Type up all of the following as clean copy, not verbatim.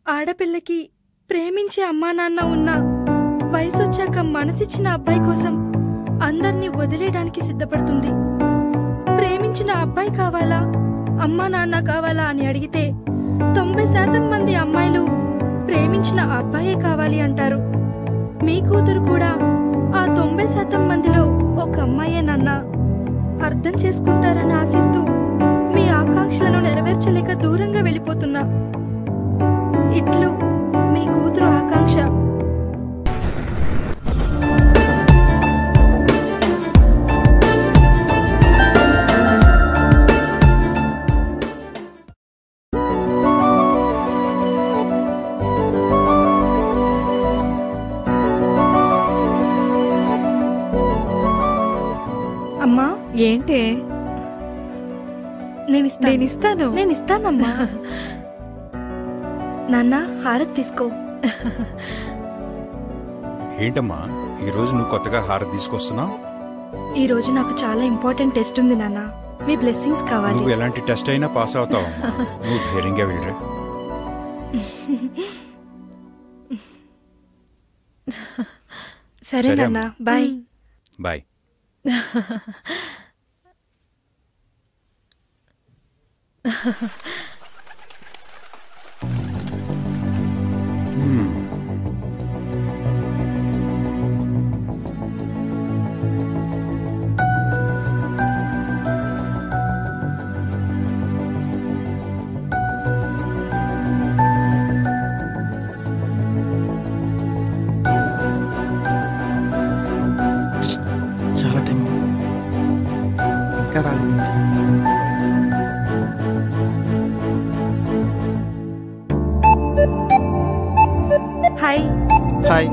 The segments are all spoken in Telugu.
ఆడపిల్లకి ప్రేమించే అమ్మా నాన్న ఉన్న వయసొచ్చాక మనసిచ్చిన అబ్బాయి కోసం అందర్నీ వదిలేయడానికి సిద్ధపడుతుంది. ప్రేమించిన అబ్బాయి కావాలా అమ్మా నాన్న కావాలా అని అడిగితే 90% మంది అమ్మాయిలు ప్రేమించిన అబ్బాయే కావాలి అంటారు. మీ కూతురు కూడా ఆ 90% మందిలో ఒక అమ్మాయే నాన్న. అర్థం చేసుకుంటారని ఆశిస్తూ మీ ఆకాంక్షలను నెరవేర్చలేక దూరంగా వెళ్ళిపోతున్నా. ఇట్లు మీ కూతురు ఆకాంక్ష. అమ్మా ఏంటే? నేనిస్తానమ్మా. నాన్న హారతి తీసుకో. ఏంటమ్మా ఈరోజు నువ్వు కొత్తగా హారతి తీసుకొస్తున్నావు? ఈ రోజు నాకు చాలా ఇంపార్టెంట్ టెస్ట్ ఉంది నాన్న. మీ బ్లెస్సింగ్స్ కావాలి. నువ్వు ఎలాంటి టెస్ట్ అయినా పాస్ అవుతావు. నువ్వు ధైర్యంగా వెళ్ళరా. సరే నాన్న, బాయ్. బాయ్. చాలా టైం ఇంకా రాలేదు. హాయ్. హాయ్.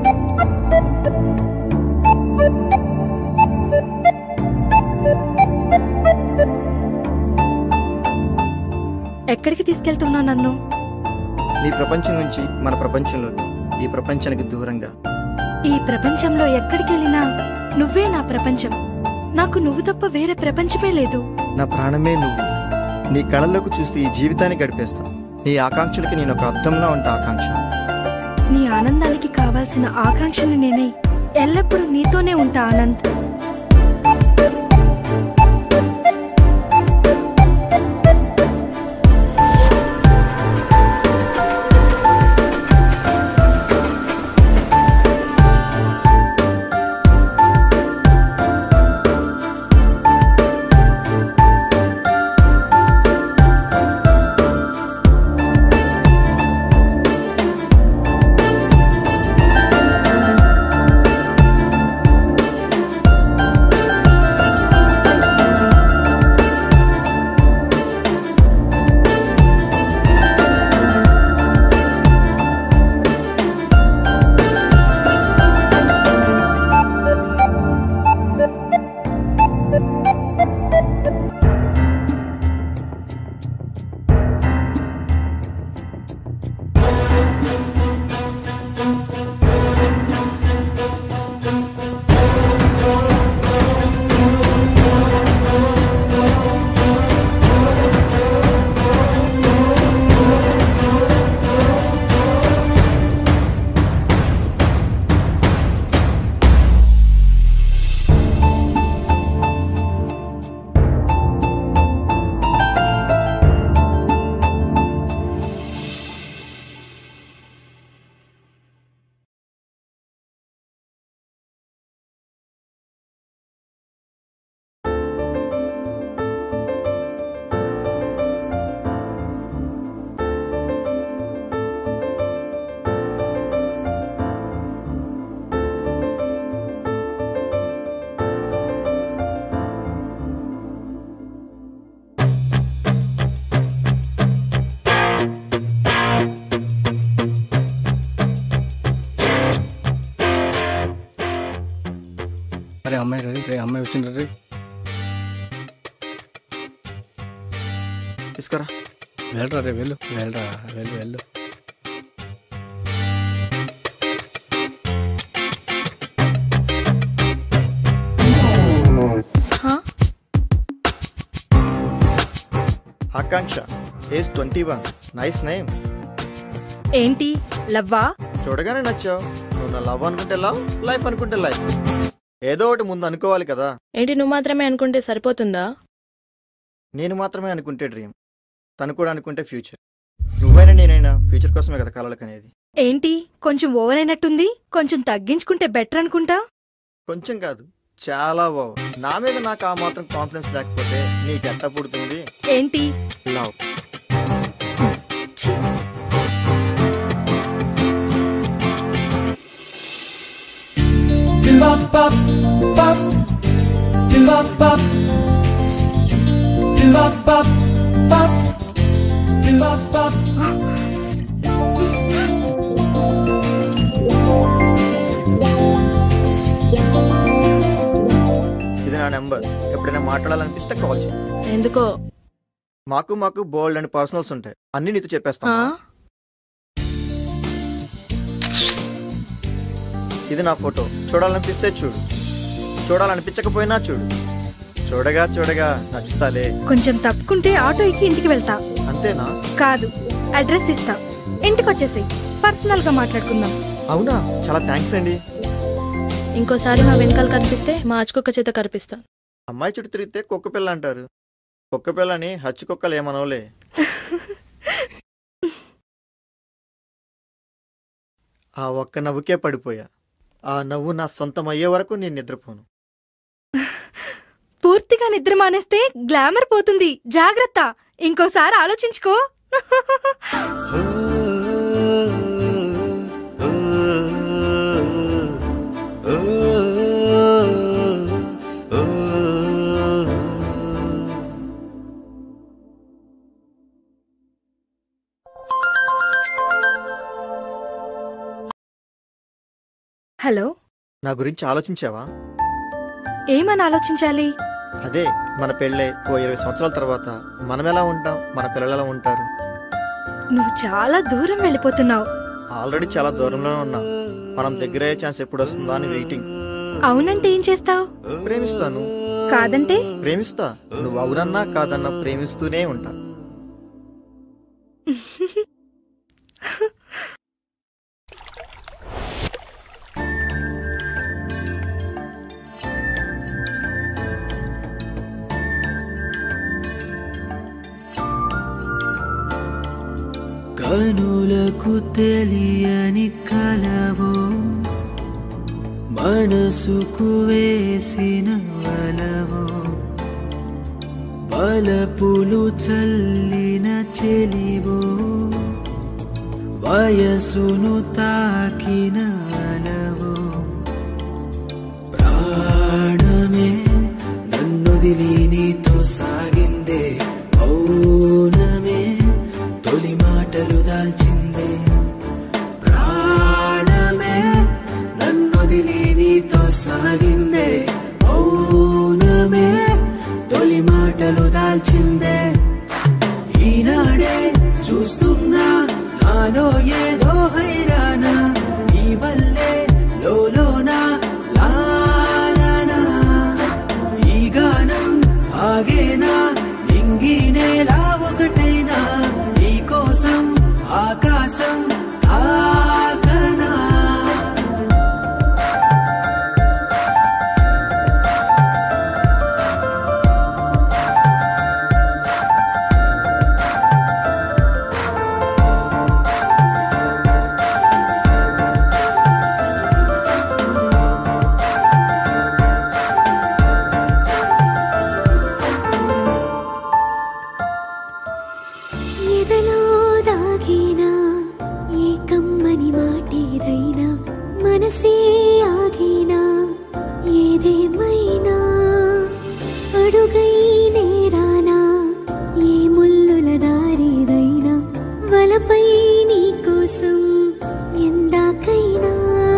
ఎక్కడికి తీసుకెళ్తున్నావు నన్ను? నీ ప్రపంచం నుంచి మన ప్రపంచంలోకి, ఈ ప్రపంచానికి దూరంగా. ఈ ప్రపంచంలో ఎక్కడికి వెళ్ళినా నువ్వే నా ప్రపంచం. నాకు నువ్వు తప్ప వేరే ప్రపంచమే లేదు. నా ప్రాణమే నువ్వు. నీ కళ్ళలోకి చూస్తే ఈ జీవితాన్ని గడిపేస్తాను. నీ ఆకాంక్షలకి నేను ఒక అర్థంలా ఉంటా. ఆకాంక్ష, నీ ఆనందానికి కావాల్సిన ఆకాంక్షని నేనే. ఎల్లప్పుడూ నీతోనే ఉంటా ఆనంద్. అరే అమ్మాయి రే, రే అమ్మాయి వచ్చింది రే. తీసుకురా. వెళ్ళరా రే, వెళ్ళు వెళ్ళరా, వెళ్ళు వెళ్ళు. ఆకాంక్ష, ఏజ్ 21. Nice name. ఏంటి లవ్వా? చూడగానే నచ్చావు. నువ్వు నా లవ్ అనుకుంటే లవ్, లైఫ్ అనుకుంటే లైఫ్. ఏదో ఒకటి ముందు అనుకోవాలి కదా. ఏంటి నువ్వు మాత్రమే అనుకుంటే సరిపోతుందా? నేను మాత్రమే అనుకుంటే డ్రీమ్, తను కూడా అనుకుంటే ఫ్యూచర్. నువ్వైనా నేనైనా ఫ్యూచర్ కోసమే కదా కలలకనేది. ఏంటి కొంచెం ఓవర్ అయినట్టుంది? కొంచెం తగ్గించుకుంటే బెటర్ అనుకుంటా. కొంచెం కాదు, చాలా ఓవర్. నా మీద నాకు ఆ మాత్రం కాన్ఫిడెన్స్ లేకపోతే నీకెంత పుడుతుంది? ఏంటి లవ్. ఇది నా నెంబర్. ఎప్పుడైనా మాట్లాడాలనిపిస్తే కాల్ చేయి. ఎందుకో? మాకు బోల్డ్ అండ్ పర్సనల్స్ ఉంటాయి, అన్ని నీతో చెప్పేస్తా. ఇది నా ఫోటో. చూడాలనిపిస్తే చూడు, చూడాలనిపించకపోయినా చూడు. చూడగా నచ్చుతాలే. కొంచెం తప్పుకుంటే ఆటో ఎక్కి ఇంటికి వెళ్తా. అంతేనా? కాదు, అడ్రస్ ఇస్తా, ఇంటికి వచ్చేసేయ్, పర్సనల్ గా మాట్లాడుకుందాం. అవునా? చాలా థ్యాంక్స్ అండి. ఇంకోసారి మా వెనకాల కనిపిస్తే మా ఆచుకుక్క చేత కనిపిస్తా. అమ్మాయి చుట్టూ తిరిగితే కుక్క పిల్ల అంటారు. కుక్క పిల్లని హచ్చు కుక్కలు ఏమనవులే. ఆ ఒక్క నవ్వుకే పడిపోయా. ఆ నవ్వు నా సొంతం అయ్యే వరకు నేను నిద్రపోను. పూర్తిగా నిద్ర మానేస్తే గ్లామర్ పోతుంది, జాగ్రత్త. ఇంకోసారి ఆలోచించుకో. హలో, నా గురించి ఆలోచించావా? ఏమని ఆలోచించాలి? అదే, మన పెళ్ళై ఓ 20 సంవత్సరాల తర్వాత మనం ఎలా ఉంటాం, మన పిల్లలు ఎలా ఉంటారు? నువ్వు చాలా దూరం వెళ్ళిపోతున్నావు. ఆల్రెడీ చాలా దూరంలోనే ఉన్నాం. మనం దగ్గరయ్యే ఛాన్స్ ఎప్పుడు వస్తుందా అని వెయిటింగ్. అవునంటే ఏం చేస్తావు? ప్రేమిస్తాను. కాదంటే? ప్రేమిస్తా. నువ్వు అవునన్నా కాదన్నా ప్రేమిస్తూనే ఉంటా. కనులకు తెలియని కలవో, మనసుకు వేసిన వలవో, బలపులు చల్లిన చెలివో, వయసును తాకిన అలవో. ప్రాణమే నన్నొదిలి నీతో సాగిందే, మౌనమే తొలి మాటలు దాల్చిందే. ప్రాణమే నన్నొదిలి నీతో సాగిందే, మౌనమే తొలి మాటలు దాల్చిందే. ఈనాడే చూస్తున్నా నాలో ఏదో హైరానా, నీ వల్లే లోలోనా లాలనా. ఈ గానం ఆగేనా, నింగినేలా ఒకటైనా, నీ కోసం ఆకాశం తాకనా. ఎదలో దాగినా ఏ కమ్మని మాటేదైనా, మనసే ఆగినా ఏదేమైనా, అడుగై నేరానా ఏ ముల్లుల దారేదైనా, వలపై నీ కోసం ఎందాకైనా.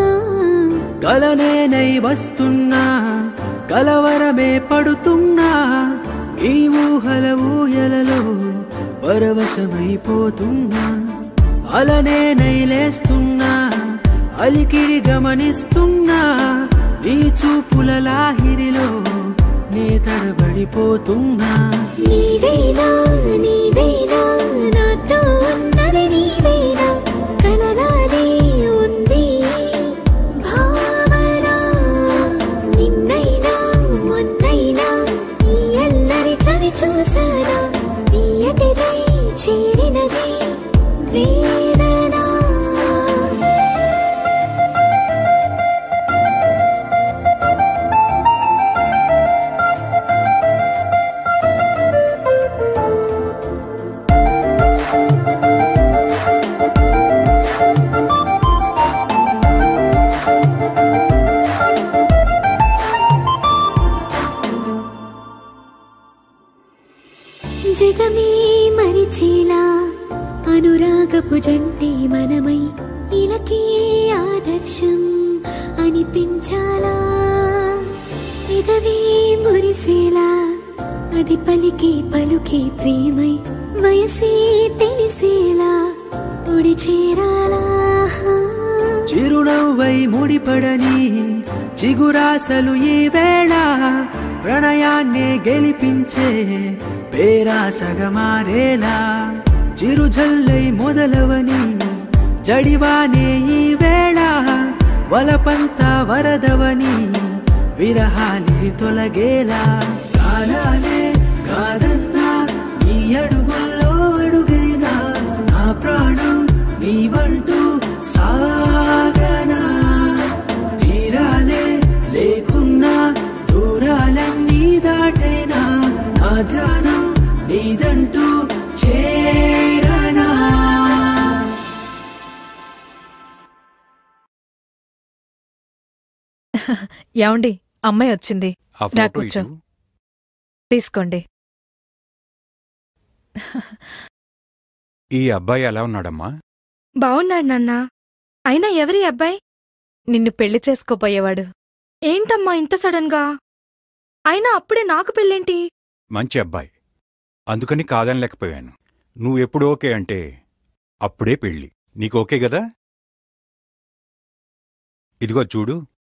కలనేనై వస్తున్నా, కలవరమే పడుతున్నా, ఈ ఊహల ఊయలలో పరవశమైపోతున్నా. అలనేనై లేస్తున్నా, అలికిడి గమనిస్తున్నా, నీ చూపుల లాహిరిలో నీ తడబడిపోతున్నా. నీవేనా నీవేనా నాతో ఉన్నది నీవేనా, చూసానా తీయటిదై చేరినది వేదనా జగమే మరిచేలా అనురాగపు జంటే మనమై ఇలకే ఆదర్శం అనిపించాలా పెదవే మురిసేలా అది పలికే పలుకే ప్రేమై వయసే తెలిసేలా ఒడి చేరాలా చిరునవ్వై ముడిపడని చిగురాసలు ఈ వేళ ప్రణయాన్నే గెలిపించే పేరాసగా మారేలా చిరుజల్లై మొదలవని జడివానే ఈ వేళ వలపంతా వరదవని విరహాలే తొలగేలా కాలాలే కాదన్నా నీ అడుగుల్లో అడుగైనా నా ప్రాణం నీవంటూ సాగనా తీరాలే లేకున్నా దూరాలన్నీ దాటైనా నా ధ్యానం నీదంటూ చేరనా ఏమండి అమ్మాయి వచ్చింది ఆ రా ఫోటో కూర్చో ఇటు. తీసుకోండి ఈ అబ్బాయి ఎలా ఉన్నాడమ్మా? బావున్నాడు నాన్న. అయినా ఎవరి అబ్బాయి? నిన్ను పెళ్లి చేసుకోపోయేవాడు. ఏంటమ్మా ఇంత సడన్గా? అయినా అప్పుడే నాకు పెళ్ళేంటి? మంచి అబ్బాయి, అందుకని కాదనలేకపోయాను. నువ్వెప్పుడు ఓకే అంటే అప్పుడే పెళ్ళి. నీకు ఓకే గదా? ఇదిగో చూడు.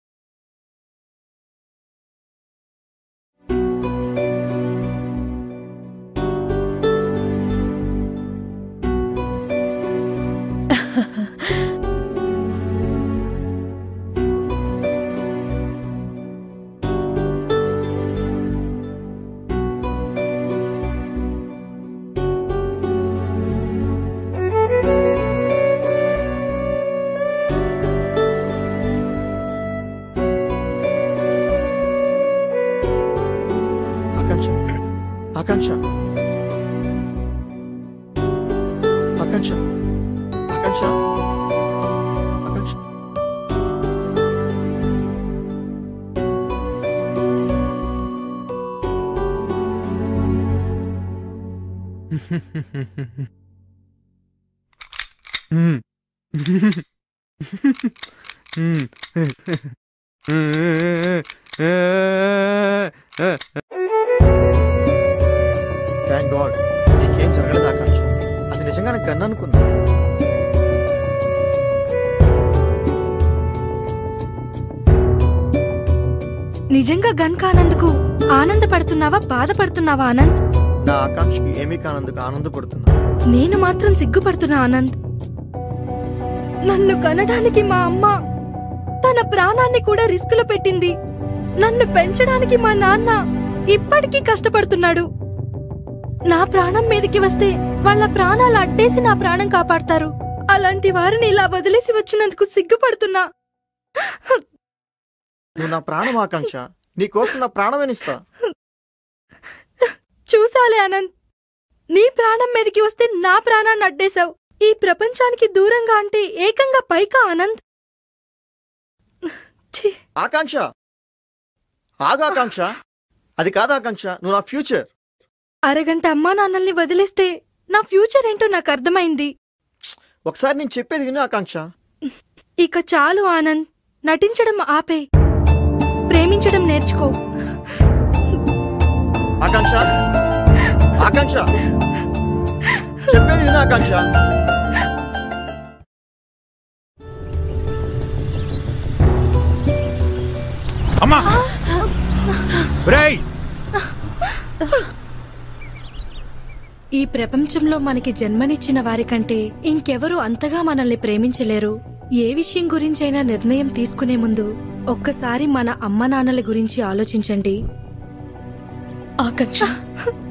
ఆకాంక్ష ఆకాంక్ష ఆకాంక్ష ఆకాంక్ష థ్యాంక్ గాడ్ నీకేం జరగలేదు ఆకాంక్ష. అది నిజంగా నాకు గన్ అనుకున్నా. నిజంగా గన్ కానందుకు ఆనందపడుతున్నావా బాధపడుతున్నావా ఆనంద్? నా ఆకాంక్షకి ఏమీ కానందుకు ఆనందపడుతున్నా. నేను మాత్రం సిగ్గుపడుతున్నా ఆనంద్. నన్ను కనడానికి మా అమ్మ తన ప్రాణాన్ని కూడా రిస్కులో పెట్టింది. నన్ను పెంచడానికి మా నాన్న ఇప్పటికీ కష్టపడుతున్నాడు. నా ప్రాణం మీదకి వస్తే వాళ్ళ ప్రాణాలు అడ్డేసి నా ప్రాణం కాపాడతారు. అలాంటి వారిని ఇలా వదిలేసి వచ్చినందుకు సిగ్గుపడుతున్నా. నువ్వు నా ప్రాణం ఆకాంక్ష. నీకోసం నా ప్రాణమేనిస్తా. చూసాలే ఆనంద్, నీ ప్రాణం మీదకి వస్తే నా ప్రాణాన్ని అడ్డేశావు. ఈ ప్రపంచానికి దూరంగా అంటే ఏకంగా పైకా ఆనంద్. ఛీ! ఆకాంక్ష ఆగు ఆకాంక్ష. అది కాదు ఆకాంక్ష, నువ్వు నా ఫ్యూచర్. అరగంట అమ్మా నాన్నల్ని వదిలేస్తే నా ఫ్యూచర్ ఏంటో నాకు అర్థమైంది. ఒకసారి నేను చెప్పేది విను ఆకాంక్ష. ఇక చాలు ఆనంద్, నటించడం ఆపే, ప్రేమించడం నేర్చుకో. ఆకాంక్ష ఆకాంక్ష చెప్పేది విను ఆకాంక్ష. అమ్మా! రేయ్! ఈ ప్రపంచంలో మనకి జన్మనిచ్చిన వారికంటే ఇంకెవరూ అంతగా మనల్ని ప్రేమించలేరు. ఏ విషయం గురించైనా నిర్ణయం తీసుకునే ముందు ఒక్కసారి మన అమ్మ నాన్నల గురించి ఆలోచించండి. ఆకాంక్ష